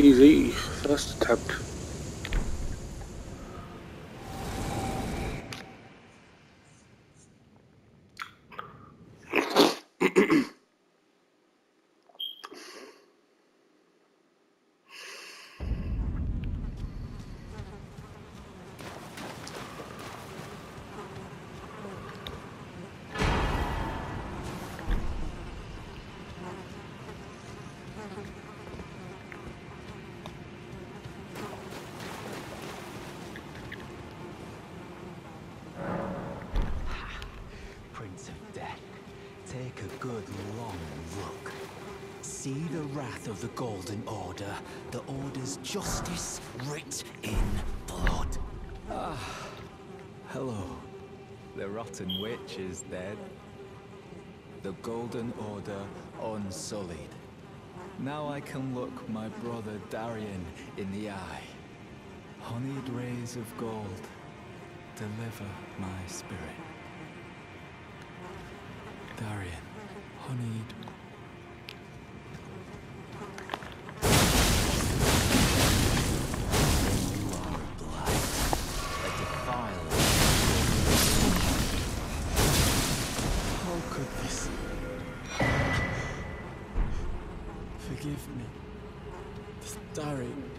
easy. First attempt. Prince of Death, take a good long look. See the wrath of the Golden Order, the Order's justice writ in blood. Ah, hello. The rotten witch is dead. The Golden Order unsullied. Now I can look my brother Darien in the eye. Honeyed rays of gold, deliver my spirit. Darien, honeyed. You are a blight, a defiler. How could this? Forgive me. This Darien.